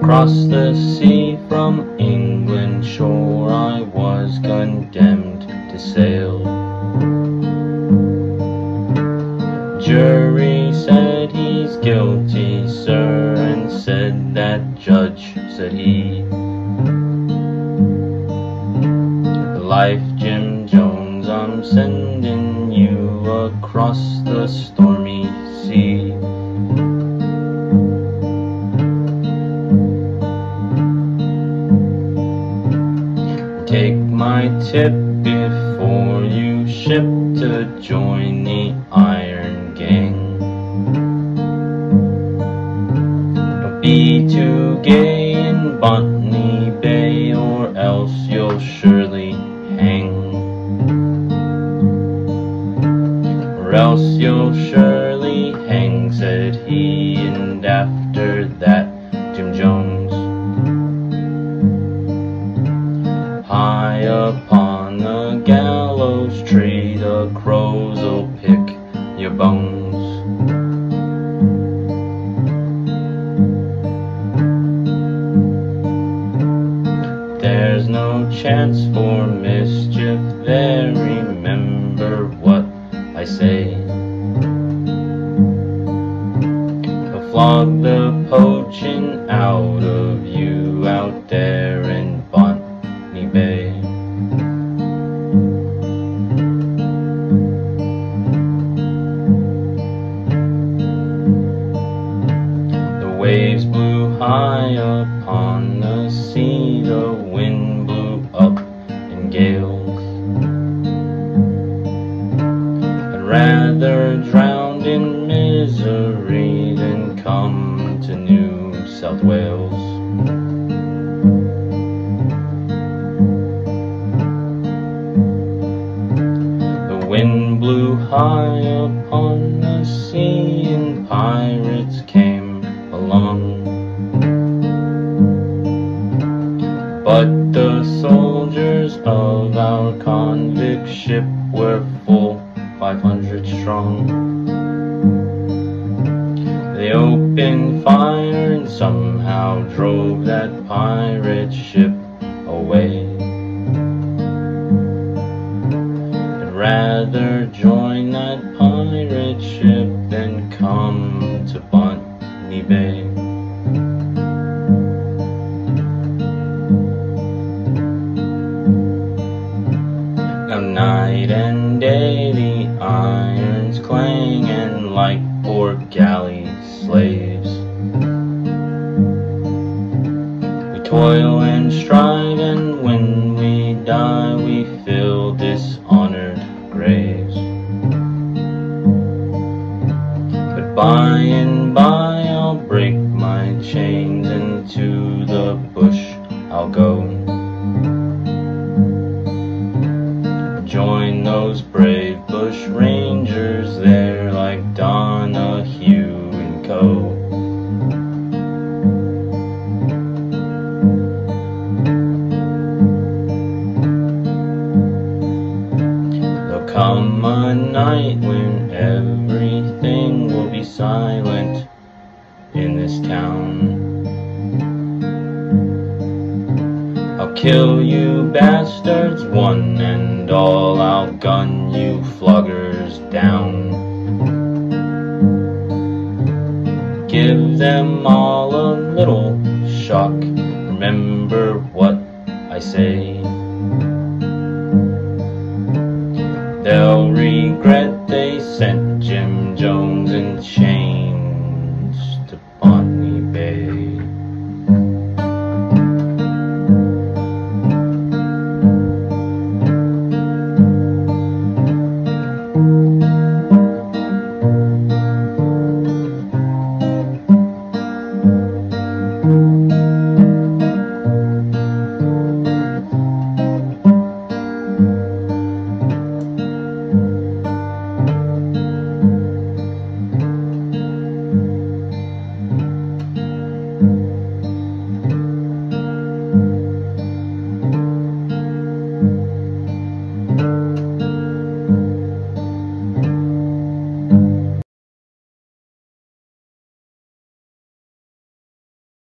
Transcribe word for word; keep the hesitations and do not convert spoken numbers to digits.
Across the sea from England shore I was condemned to sail. Jury said he's guilty, sir, and said that judge said he. Life, Jim Jones, I'm sending you across the stormy sea. Take my tip before you ship to join the Iron Gang. Don't be too gay in Botnay Bay, or else you'll surely hang. Or else you'll surely hang, said he, and after that Jim Jones, high upon the gallows tree, the crows'll pick your bones. There's no chance for mischief there, remember what I say. They'll flog the poaching out of you out there in Botnay Bay. The waves blew high upon the sea, the wind blew up in gales. I'd rather drown in misery than come to New South Wales. The wind blew high upon the sea, and pirates came along. But the soldiers of our convict ship were full five hundred strong. They opened fire and somehow drove that pirate ship away. I'd rather join that pirate ship than come to Botnay Bay. Night and day the irons clang, and like poor galley slaves we toil and strive, and when we die we fill dishonored graves. But by and by I'll break my chains, and to the bush I'll go. Join those brave bush rangers there, like Donahue and Co. There'll come a night when everything will be silent in this town. I'll kill you bastards one and all, I'll gun you floggers down. Give them all a little shock, remember what I say. They'll regret they sent Jim Jones in chains to Botnay Bay.